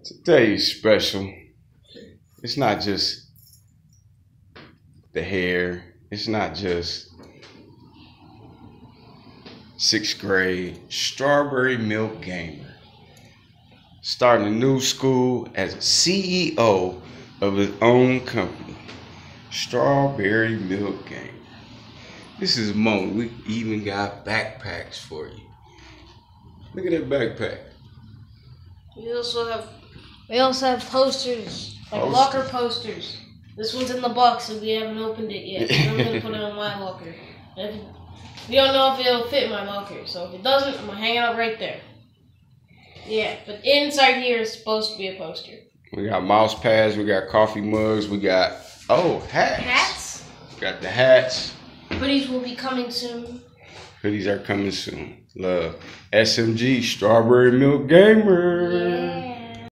Today's special. It's not just the hair. It's not just sixth grade. Strawberry Milk Gamer. Starting a new school as a CEO of his own company. Strawberry Milk Gamer. This is a moment. We even got backpacks for you. Look at that backpack. We also have posters, like locker posters. This one's in the box, and we haven't opened it yet. I'm gonna put it on my locker. We don't know if it'll fit in my locker, so if it doesn't, I'm gonna hang it up right there. Yeah, but inside here is supposed to be a poster. We got mouse pads. We got coffee mugs. We got hats. Hats. Got the hats. Hoodies will be coming soon. Hoodies are coming soon. Love. SMG, Strawberry Milk Gamer. Yeah.